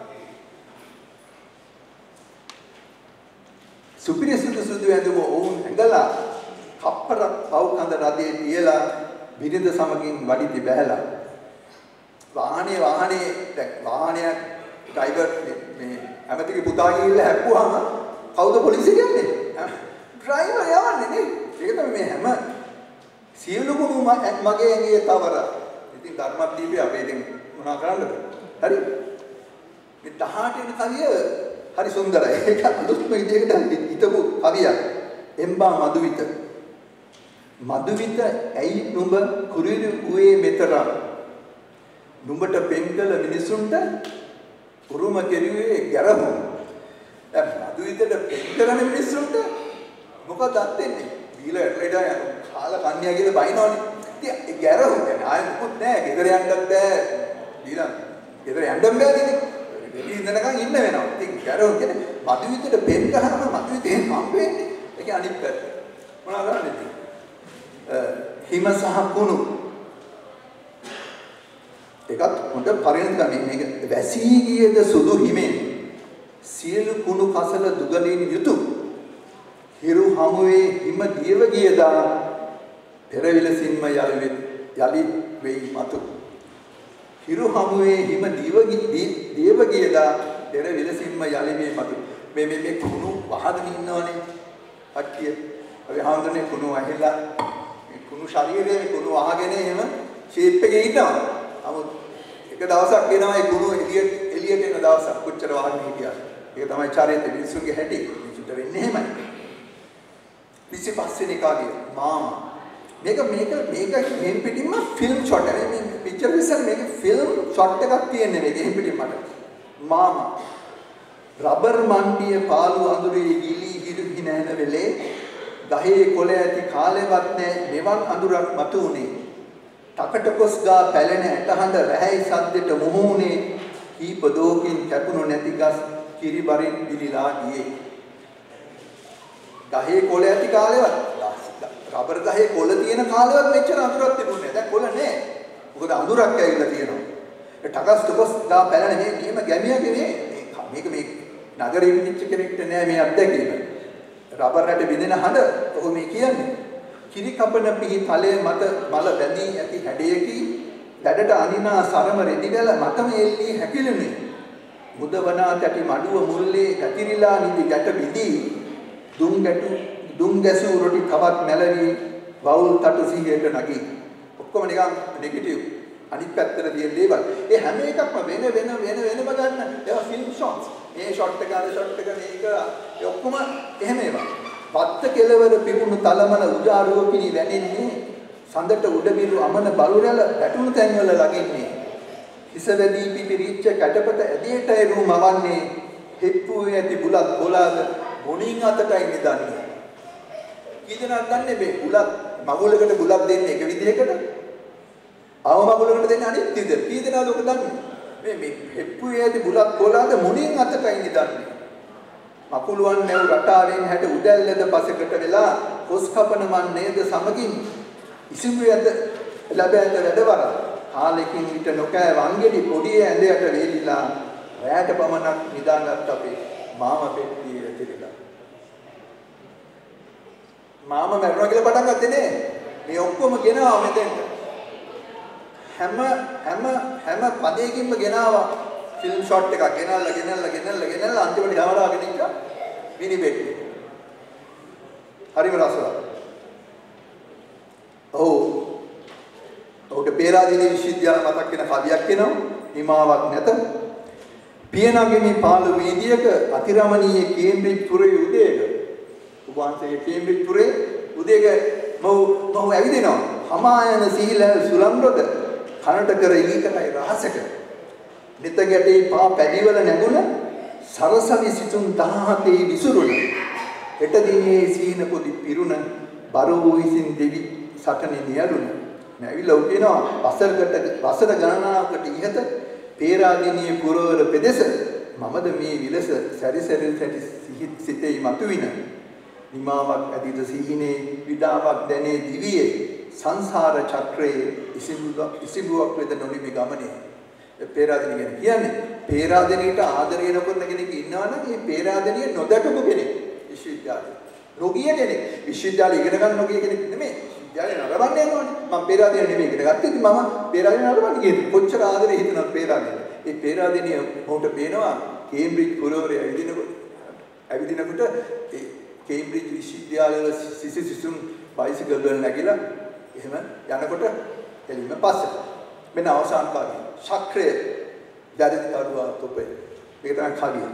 සුපිරි සුදු සුදු ඇඳුම ඔවුන් ඇඟලා කප්පර පව් කඳ රදේ තියලා විරිඳ සමගින් වඩිති බැහැලා වාහනේ වාහනේ වාහනය ඩ්‍රයිවර් මේ ඇමතිගේ පුතා ගිහිල්ලා හැප්පුවාම කවුද පොලිසිය කියන්නේ? ඩ්‍රයිවර් යවන්නේ නේ. ඒක තමයි මේ හැම සියලු කුණු මගේ ඇඟේ තවර. ඉතින් ධර්මදීපේ අපි ඉතින් මොනවා කරන්නද? හරි. මේ දහඅට වෙනි කවිය හරි සුන්දරයි. ඒක අලුත්ම විදිහකට හිතපු කවියක්. එම්බා මදුවිත. මදුවිත ඇයි නුඹ කුරිරු උවේ මෙතරම්? නුඹට පෙන්කල මිනිසුන්ට උරුම කෙරුවේ ගැරහු. දැන් මදුවිතට පෙන් කරන මිනිසුන්ට මොකද අත්දෙන්නේ? බීලා එටලෙඩා යන කාලා කන්‍යා කියලා බයිනවනේ. ඉතින් ඒ ගැරහු කියන්නේ ආයෙ මොකුත් නැහැ. ගෙදර යන්නත් බෑ. බීලා ගෙදර යන්න බෑ ඉතින්. දෙවි ඉඳනකන් ඉන්න වෙනවා. ඉතින් ගැරහු කියන්නේ මදුවිතට පෙන් කරාම මදුවිතේ හම් වෙන්නේ. ඒක අනිත් පැත්ත. මොනවා කරන්නේ? හිම සහ කුණු එකත් හොඳ පරිණතකම මේක වැසී ගියද සුදු හිමෙන් සියලු කුණු කසල දුගලින් යුතු හිරු හමුවේ හිම දියව ගියදා පෙරවිලසින්ම යලි යලි වෙයි මතු හිරු හමුවේ හිම දියව දියව ගියදා පෙරවිලසින්ම යලි වෙයි මතු මේ මේ මේ කුණු වහගෙන ඉන්නවනේ කට්ටිය අපි හාමුදුරනේ කුණු ඇහිලා මේ කුණු ශරීරයේ කුණු වහගෙන එහෙම ෂේප් එකේ ඉන්නවා නමුත් එක දවසක් එනවා ඒ කුණු එළියට එළියට එන දවසක් කොච්චර වහන්න හිටියද ඒක තමයි චරිත මිනිසුන්ගේ හැටි මිනිසුන්ට වෙන්නේ එහෙමයි විසිපස් වෙනි කාගේ මාමා මේක මේක මේක ගෙන් පිටින්ම ෆිල්ම් ෂොට් එක මේ පික්චර් විසල් මේක ෆිල්ම් ෂොට් එකක් තියෙන්නේ මේක ගෙන් පිටින් මට මාමා රබර් මණ්ඩිය පාළු අඳුරේ ගිලි හිරු හිනන වෙලේ ගහේ කොළ ඇති කාලෙවත් නැ මෙවන් අඳුරක් මතු උනේ තකට කොස් ගා පැලෙන ඇටහඬ රැහැයි සද්දෙට මුහුණේ කීප දෝකින් කැපුණු නැති ගස් කිරිබරින් පිළිලා ගියේ ගහේ කොළ ඇති කාලෙවත් රබර් ගහේ කොළ තියෙන කාලෙවත් මෙච්චර අඳුරක් තිබුණේ නැහැ දැන් කොළ නැහැ මොකද අඳුරක් ඇවිල්ලා තියෙනවා ඒ ටකස් ටකස් ගා පැලෙන මේ නියම ගැමියගේ මේ මේක මේ නගරේ විදිච්ච කෙනෙක්ට නෑ මේ අත්දැකීම රබර් රැට බිඳෙන හඬ කොහොම මේ කියන්නේ කිරි කපන පිහි තලයේ මත මල බැඳී ඇති හැඩයකි දැඩට අනිනා සරම රෙදිවැල මතම එල්ලී හැකිලුනේ මුදවනා තැටි මඩුව මුල්ලේ ඇතිරිලා නිදි ගැට බිඳී දුම් ගැටු දුම් ගැසූ රොටි තවත් මැලවි වවුල් තටු සිහියට නගී ඔක්කොම නිකන් නෙගටිව් අනිත් පැත්තට තියෙන දේවල් ඒ හැම එකක්ම වෙන වෙන වෙන වෙනම ගන්න ඒවා ෆිල්ම් ෂොට්ස් මේ ෂොට් එක අර ෂොට් එක මේක ඒ ඔක්කොම එහෙම ඒවා වත්ත කෙලවර පිපුණු තලමල උජාරුවකිනි වැනෙන්නේ සඳට උඩමිරු අමන බලුරැල වැටුණු තැන්වල ලගින්නේ හිස වැදී පිපිරිච්ච කැටපත ඇදීටයි රු මවන්නේ හෙප්පුවේ ඇති බුලත් කොලාද මොණින් අතටයි නිදන්නේ කී දෙනාක් දන්නේ මේ බුලත් මගුලකට බුලත් දෙන්නේ එක විදිහකට ආව මගුලකට දෙන්නේ අනිත් විදිහට කී දෙනාද ඔක දන්නේ මේ මේ හෙප්පුවේ ඇති බුලත් කොලාද මොණින් අතටයි නිදන්නේ මකුලුවන් නැව් රටාවෙන් හැට උදැල්ලද පසකට වෙලා කොස් කපන මන් නේද සමගින් ඉසිඹු යද ලැබ ඇත වැඩවර කාලෙකින් විට නොකෑ වංගෙඩි පොඩි ඇඳයට වේලිලා රැයට පමණක් නිදාගත් අපේ මාම පෙට්ටිය ඇතිරිලා. මාම මැරුණා කියලා පටන් ගත්තේ නේ. මේ ඔක්කොම ගෙනාවා මෙතෙන්ට. හැම හැම හැම පදයකින්ම ගෙනාවා ෆිල්ම් ෂොට් එකක් ගෙනල්ලා ගෙනල්ලා ගෙනල්ලා ගෙනල්ලා අන්තිමට ගවරාගෙන ඉන්න මිනි පෙට්ටිය. හරිම රසවත්. ඔව්. ඔහුට පේරාදෙණිය විශ්වවිද්‍යාල මතක් වෙන කවියක් එනවා. හිමාවක් නැත. පියනගිමි පාළු වීදියක අතිරමණීය කේම්බ්‍රිජ් පුරේ උදේක. උපාන්සයේ කේම්බ්‍රිජ් පුරේ උදේක මව මව ඇවිදිනවා. හමායන සීලල් සුලම්රොද කනට කර ඊකටයි රහසක. නිත ගැටේ පා පැඩිවල නැගුණ සරසවි සිතුම් දහහතේ විසුරුණ. හෙට දිනේ සීන පොදි පිරුණ බරෝ විසින් දෙවි සටනේ නියලුණ. නැවිලා උකිනවා වසරකට වසර ගණනාවකට ඉහත පේරාදෙණියේ පුරවර පෙදෙස මමද මේ විලස සැරිසැරි සැටි සිහිත් සිතේ මතුවින නිමාවක් ඇදිද සිහිනේ විඩාවක් දැනේ දිවියේ සංසාර චක්‍රයේ ඉසිඹුවක් ඉසිඹුවක් වෙද නොනිමි ගමනේ. පේරාදෙණිය කියන්නේ පේරාදෙණියට ආදරය නොකරන කෙනෙක් ඉන්නවා නම් ඒ පේරාදෙණිය නොදකපු කෙනෙක් විශ්වවිද්‍යාලේ නොගිය කෙනෙක් විශ්වවිද්‍යාලේ ඉගෙන ගන්න නොගිය කෙනෙක් නෙමෙයි. විශ්වවිද්‍යාලේ නරඹන්නේ යනවනේ. මම පේරාදෙණිය නෙමෙයි ඉගෙන ගත්තේ. ඉතින් මම පේරාදෙණිය නරඹන්නේ කියන්නේ කොච්චර ආදරේ හිතනවද පේරාදෙණිය. ඒ පේරාදෙණිය මොකට පේනවා කේම්බ්‍රිජ් පුරවරේ ඇවිදිනකොට ඇවිදිනකොට ඒ කේම්බ්‍රිජ් විශ්වවිද්‍යාලයේ සිසි සිසුන් බයිසිකල් වල නැගිලා එහෙම යනකොට එළිම පස්සට මෙන්න අවසාන කාර්යය ශක්‍රය දැරිදි කරුවා තොපේ මේක තමයි කවිය.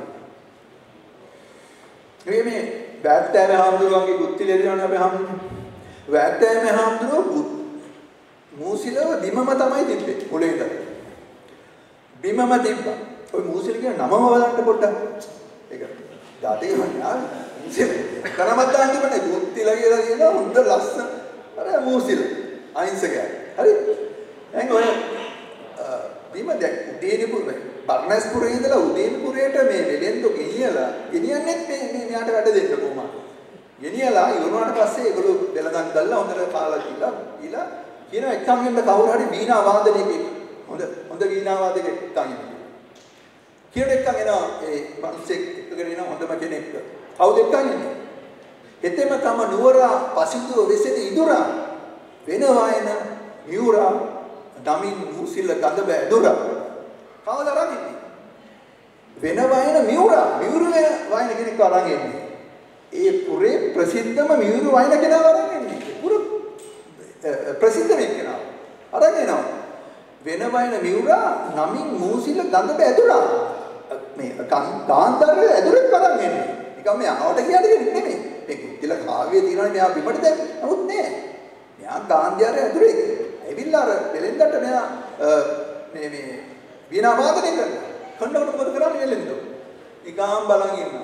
මේ මේ වැත්තෑවේ හාමුදුරුවන්ගේ ගුත්තිලේ දෙනවනේ අපි හාමුදුරුවෝ. වැත්තෑවේ හාමුදුරුවෝ මූසිලව බිමම තමයි තිබ්බේ මුලින් ඉඳලා. බිමම තිබ්බා. ඔය මූසිල කියන නමම බලන්න පොඩ්ඩක්. ඒක දාතේ වන්නා. කරමත් දාන්න බෑ ගුත්තිලා කියලා කියන හොඳ ලස්සන අර මූසිල අහිංසකයි. හරි? දැන් ඔය බිම දැන් උදේනිපුරේ බර්ණස්පුරේ ඉඳලා උදේනිපුරේට මේ වෙලෙන්දෝ ගෙනියලා ගෙනියන්නේ මේ මේ මෙයාට වැඩ දෙන්න කොහොමද? ගෙනියලා ඉවරනාට පස්සේ ඒගොල්ලෝ වෙලඳන් ගල්ලා හොඳට කාලා දීලා ඊලා කියන එක්කන් එන්න කවුරු හරි වීණා වාදනයක හොඳ හොඳ වීණා වාදකෙක් එක්කන් ඉන්න. කියන එක්කන් එනවා ඒ මිනිස්සෙක් එක්කගෙන එනවා හොඳම කෙනෙක්. කවුද එක්කන් ඉන්නේ? එතෙම තම නුවරා පසිදුව වෙසෙන ඉදුරා වෙන වයන මියුරා දමින් මුසිල ගඳ බැදුරා කවුද අරන් ඉන්නේ? වෙන වයන මියුරා මියුරු වෙන වයන කෙනෙක් අරන් ඉන්නේ. ඒ පුරේ ප්‍රසිද්ධම මියුරු වයන කෙනා අරන් ඉන්නේ. පුර ප්‍රසිද්ධ වෙන්නා අරන් එනවා. වෙන වයන මියුරා නමින් මුසිල ගඳ බැදුරා මේ ගාන්ධාර ඇදුරෙක් අරන් ඉන්නේ. නිකම් මේ ආවට කියන්නේ නෙමෙයි. මේ කුත්තිල කාව්‍යයේ තියෙනවනේ මෙයා බිමට දැන් නමුත් නෑ. මෙයා ගාන්ධාර ඇදුරෙක්. ඇවිල්ලා අර දෙලෙන්දට මෙයා මේ මේ වීණා වාදනය කරනවා. කණ්ඩවල මොකද කරන්නේ වෙලෙන්දෝ? ඊගාම් බලන් ඉන්නවා.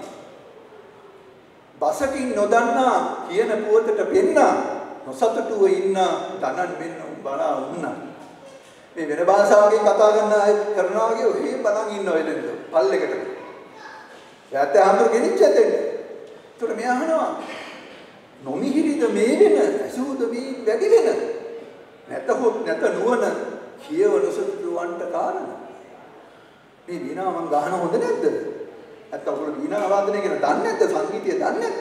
බසකින් නොදන්නා කියන පුවතට පෙන්නා නොසතුටුව ඉන්න තනන් මෙන්න බලා වුණා. මේ වෙන භාෂාවකින් කතා කරන අය කරනවා වගේ ඔහේ බලන් ඉන්න වෙලෙන්දෝ. පල්ලෙකට. යාත් ආන්දර ගෙනිච්ච දෙන්න. ඒතර මෙයා අහනවා නොමිහිරිද මේ වෙන අසුද මේ වැඩි වෙන නැතහොත් නැත නුවණ කියව නොසතුටුවන්ට කාරණ මේ වීණාව මං ගහන හොඳ නැද්ද? නැත්නම් ඔයගොල්ලෝ වීණා වාදනය කියන දන්නේ නැද්ද? සංගීතය දන්නේ නැද්ද?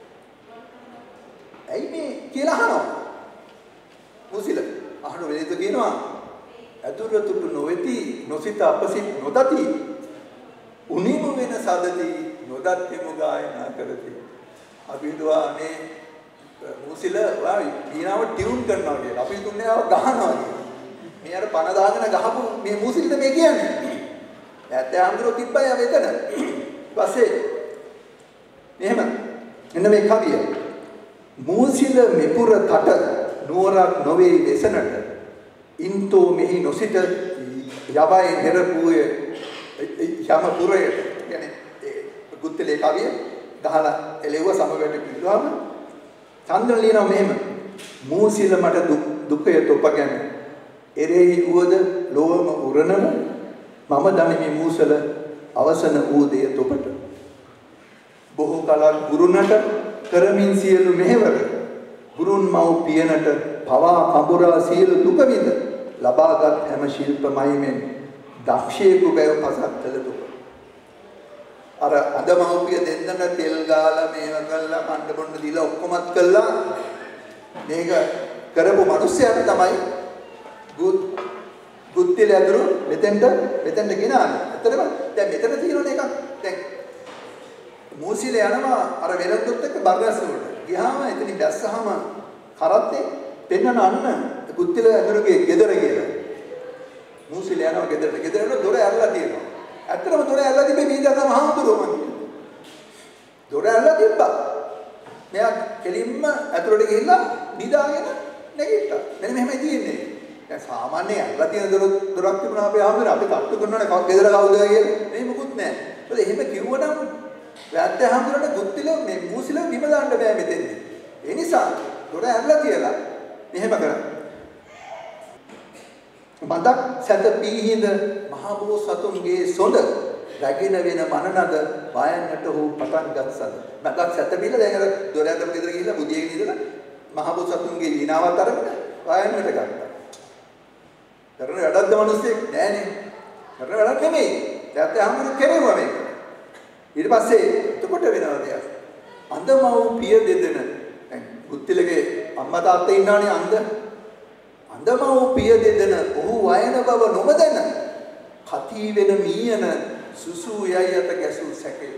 ඇයි මේ කියලා අහනවා. මුසිල අහන වෙලෙද කියනවා අතුරුතුටු නොවේති නොසිත අපසිත නොදති උනිම වෙන සදති නොදත් හිමු ගායනා කරති. අපි දුවානේ මුසිල වීණාව ටියුන් කරනවා කියලා. අපි දුන්නේ ආව ගහනවා කියලා. මේ අර පන දාගෙන ගහපු මේ මුසිල්ද මේ කියන්නේ. ඇත්තේ අඳුර තිබ්බය වෙතන. ඊපස්සේ එහෙම එන්න මේ කවිය. මුසිල මෙපුර තට නුවරක් නොවේ වෙසනට ඉන්තෝ මෙහි නොසිට යවයි හෙරපුවේ යම පුරයට. කියන්නේ ගුත්තිලේ කවිය ගහලා එළෙව්ව සමවැට පිළිගාම චන්ද්‍ර ලියනවා මෙහෙම මූසිල මට දුකය තොපගෙන එරෙහි වූද ලෝම උරනම මම දනිමි මූසල අවසන වූ දෙය තොපට බොහෝ කලක් ගුරුනට කරමින් සියලු මෙහෙවර ගුරුන් මව් පියනට පවා කඹරා සියලු දුක විඳ ලබ ලබාගත් හැම ශිල්පමයිමෙන් දක්ෂයෙකු බැව පසක් කළතු. අර අදමව්පිය දෙන්නට තෙල් ගාලා මේව කළා කණ්ඩ බොන්න දීලා ඔක්කොමත් කළා මේක කරපු මිනිස්සයාට තමයි ගුත් ගුත්තිල ඇතුළු මෙතෙන්ට මෙතෙන්ට ගෙනාවේ. ඇත්තටම දැන් මෙතන තියෙන එකක් දැන් මූසිල යනවා අර වෙලද්දොත් එක්ක බර්ගස් වලට. ගියාම එතනින් දැස්සහම කරත්තේ පෙන්නන අන්න ගුත්තිල ඇතුළුගේ ගෙදර කියලා. මූසිල යනවා ගෙදරට. ගෙදරට දොර ඇරලා තියෙනවා. ඇත්තටම දොර ඇරලා තිබ්බේ මීදරම හාමුදුරුවෝ මං. දොර ඇරලා තිබ්බා. මෙයා කෙලින්ම ඇතුළට ගිහිල්ලා නිදාගෙන නැගිට්ටා. මෙන්න මෙහෙමයි තියෙන්නේ. දැන් සාමාන්‍ය ඇරලා තියෙන දොර දොරක් තිබුණා අපේ හාමුදුරුවෝ අපි කට්ටු කරනවානේ කවුද ගෙදර කවුද කියලා. මේ මොකුත් නැහැ. මොකද එහෙම කිව්වනම් වැද්ද හාමුදුරුවන්ට ගුත්තිල මේ මූසිල බිම දාන්න බෑ මෙතෙන්දී. ඒ නිසා දොර ඇරලා තියලා මෙහෙම කරා. මන්දක් සැතපීහිඳ මහබෝසතුන්ගේ සොඳ රැගෙන වෙන මනනද වයන්නට හෝ පටන් ගත්සද. මන්දක් සැතපීලා දැන් අර දොර ඇරලා ගෙදර ගිහිල්ලා බුදියගෙන ඉඳලා මහබෝසතුන්ගේ වීණාවත් අරගෙන වයන්නට ගත්තා. කරන වැඩක්ද මිනිස්සෙක් නෑනේ. කරන වැඩක් නෙමෙයි. දැන් හාමුදුරු කෙරෙව්වා මේක. ඊට පස්සේ එතකොට වෙනවා දෙයක්. අන්දමව් පිය දෙදෙන දැන් ගුත්තිලගේ අම්මා තාත්තා ඉන්නවනේ අන්ද අන්දමව් පිය දෙදෙන ඔහු වයන බව නොමදැන කති වෙන මීයන සුසු යයි අත ගැසූ සැකේ.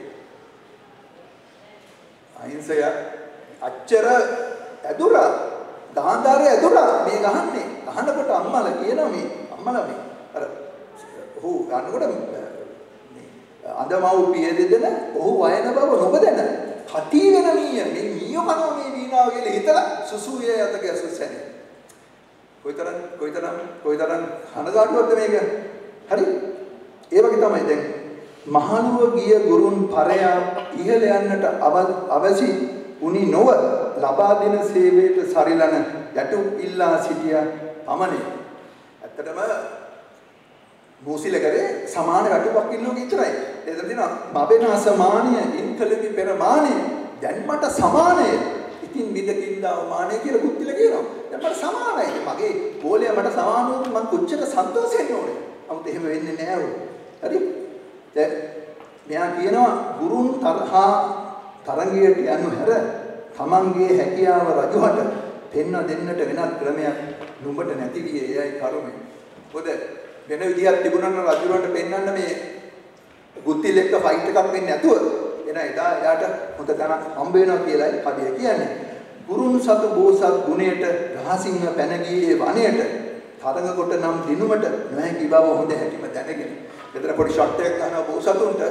අහිංසය අච්චර ඇදුරා දහන්දාරේ ඇදුරා මේ ගහන්නේ. ගහනකොට අම්මලා කියනවා මේ අම්මලා මේ අර ඔහු ගන්නකොට අන්දමව් පිය දෙදෙන ඔහු වයන බව නොමදැන කති වෙන මීය මේ මීයෝ කනවා මේ වීණාව කියලා හිතලා සුසු යයි අත ගැසූ සැකේ. කොයිතරම් කොයිතරම් කොයිතරම් හනගාටුවක්ද මේක? හරි? ඒ වගේ තමයි දැන් මහනුව ගිය ගුරුන් පරයා ඉහළ යන්නට අවසි උනි නොව ලබා දෙන සේවයට සරිලන යටු ඉල්ලා සිටියා පමණයි. ඇත්තටම මූසිලකරේ සමාන රටුවක් ඉන්නෝ විතරයි. එතන තියෙනවා බබෙන අසමානිය ඉන්කලෙමි පෙරමානිය දැන් මට සමානය ඉතින් විදකින්දා මානෙ කියලා කුත්තිල කියනවා. දැන් මට සමානයි. මගේ ගෝලයා මට සමාන වුණොත් මම කොච්චර සන්තෝෂ වෙන්න ඕනේ. නමුත් එහෙම වෙන්නේ නැහැ උ. හරි? දැන් මෙයා කියනවා ගුරුන් තරහා තරංගයට යනු හැර තමන්ගේ හැකියාව රජුහට පෙන්න දෙන්නට වෙනත් ක්‍රමයක් නුඹට නැති විය. එයයි කරුමේ. මොකද වෙන විදියක් තිබුණා නම් රජුරන්ට පෙන්වන්න මේ කුත්තිල එක්ක ෆයිට් එකක් වෙන්නේ නැතුව එන එදා එයාට හොඳ තැනක් හම්බ වෙනවා කියලායි කවිය කියන්නේ. ගුරුන් සතු බෝසත් ගුණයට රහසින්ම පැන ගියේ වනයේට තරඟ කොට නම් දිනුමට නොහැකි බව හොඳ හැටිම දැනගෙන. මෙතන පොඩි ෂොට් එකක් ගන්නවා බෝසතුන්ට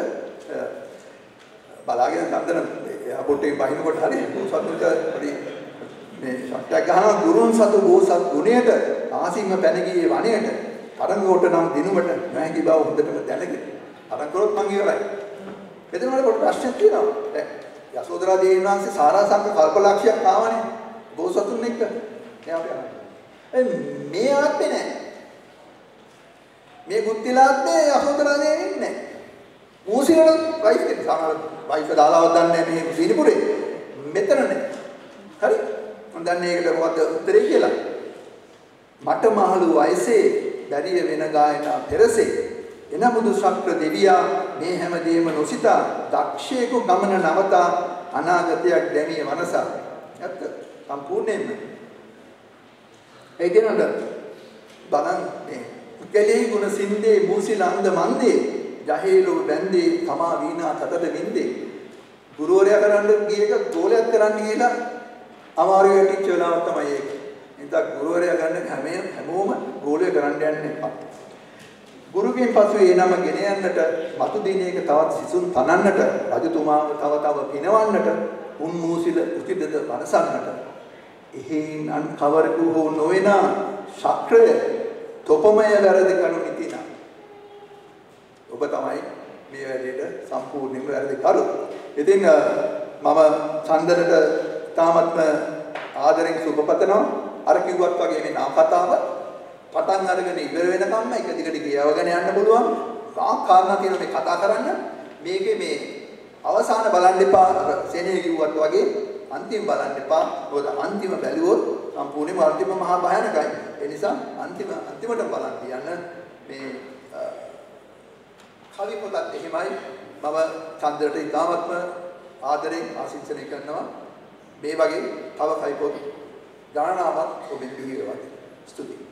බලාගෙන සම්දන එයාපෝට් එකේ බහිනකොට හරි බෝසතුන්ට පොඩි මේ ෂොට් එකක් ගන්නවා ගුරුන් සතු බෝසත් ගුණයට රහසින්ම පැන ගියේ වනයේට තරඟ කොට නම් දිනුමට නොහැකි බව හොඳටම දැනගෙන. තරඟ කරොත් මං ඉවරයි. මෙතන වල පොඩි ප්‍රශ්නයක් තියෙනවා. දැන් යසෝදරා දේවීන් වහන්සේ සාරාසංක කල්පලක්ෂයක් ආවනේ බෝසතුන් එක්ක. එයා අපේ මේ ආත්මේ නෑ. මේ කුත්තිලාත්මේ යසෝදරා දේවීන් නෑ. මූසිලට වයිෆ් කෙනෙක් සමහර වයිෆ් දාලාවක් දන්නේ නැහැ මේ සීනිපුරේ. මෙතන නෑ. හරි? මම දන්නේ ඒකට මොකද්ද උත්තරේ කියලා. මට මහලු වයසේ බැරිය වෙන ගායනා පෙරසේ එනමුදු ශක්‍ර දෙවියා මේ හැමදේම නොසිතා දක්ෂයෙකු ගමන නවතා අනාගතයක් දැමිය මනසා. ඇත්ත සම්පූර්ණයෙන්ම. ඒ දිනවල බලන් මේ කෙලෙහි ගුණ සින්දේ මූසිලන්ද මන්දේ ජහේලෝ බැන්දේ තමා වීණා තතද වින්දේ. ගුරුවරයා කරන්න ගිය එක ගෝලයක් කරන්න ගිහලා අමාරු වෙටිච්ච වෙලාවක් තමයි ඒක. එතන ගුරුවරයා ගන්න හැම හැමෝම ගෝලය කරන්න යන්නේ එපා. ගුරුගෙන් පසු ඒ නම ගෙන යන්නට මතු දිනයක තවත් සිසුන් තනන්නට රජතුමාව තව තව පිනවන්නට උන් මූසිල උචිතද වනසන්නට එහෙන් අන් කවරකු හෝ නොවේනා ශක්‍රය තොපමය වැරදි කරු නිතිනා. ඔබ තමයි මේ වැඩේට සම්පූර්ණයෙන්ම වැරදි කරු. ඉතින් මම චන්දනට තාමත්ම ආදරෙන් සුබපතනවා. අර කිව්වත් වගේ මේ නා කතාව පටන් අරගෙන ඉවර වෙනකම්ම එක දිගට කියවගෙන යන්න පුළුවන්. කාක් කාරණා තියෙන මේ කතා කරන්න මේකේ මේ අවසාන බලන්න එපා. සෙනෙහ කිව්වත් වගේ අන්තිම බලන්න එපා. මොකද අන්තිම බැලුවොත් සම්පූර්ණයෙන්ම අන්තිම මහා භයානකයි. ඒ නිසා අන්තිම අන්තිමට බලන් කියන්න මේ කවි පොතත් එහෙමයි. මම චන්ද්‍රට ඉතාමත්ම ආදරෙන් ආශිර්වාද කරනවා. මේ වගේ තව කවි පොත් ගණනාවක් ඔබෙන් බිහි වෙනවා. ස්තුතියි.